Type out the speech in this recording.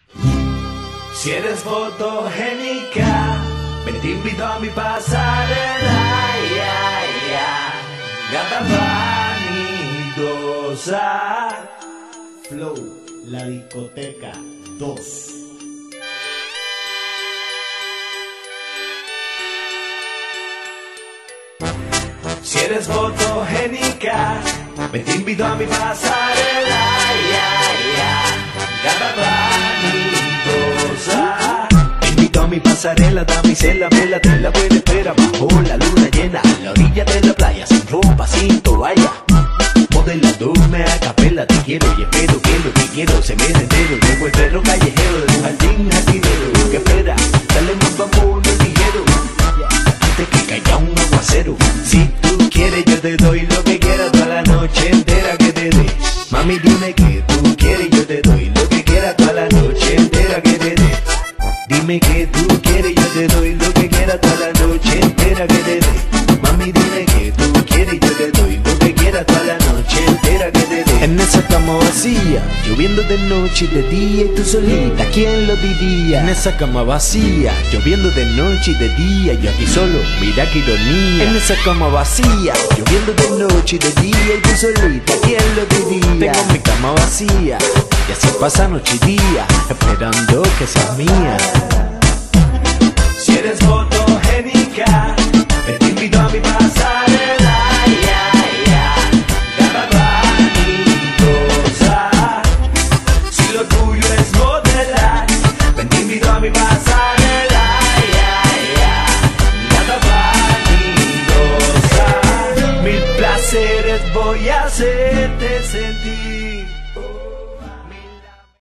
Si eres fotogénica, ven, te invito a mi pasarela, gata vanidosa. Flow, la discoteca 2. Si eres fotogénica, ven, te invito a mi pasarela, gata vanidosa. Te invito a mi pasarela, damisela, vela, te la buena espera bajo la luna llena, a la orilla de la playa, sin ropa, sin toalla. Modelándome a capela, te quiero y espero que lo que quiero se me entero. Llevo el perro callejero de un jardín jardinero. ¿Qué espera? Dale más vamos ligero, antes que caiga un aguacero. Si tú quieres yo te doy lo que quieras toda la noche entera que te dé. Mami dime que tú quieres yo te doy lo que quieras toda la noche entera que te dé. Dime que tú quieres yo te doy lo que quieras toda la noche entera que te dé. Mami dime que tú quieres yo te doy lo que quieras toda la noche entera que te dé. En esa cama vacía, lloviendo de noche y de día y tú solita, ¿quién lo diría? En esa cama vacía, lloviendo de noche y de día, yo aquí solo, mira qué ironía. En esa cama vacía, lloviendo de noche y de día y tú solita, ¿quién lo diría? Tengo mi cama vacía y así pasa noche y día, esperando que seas mía.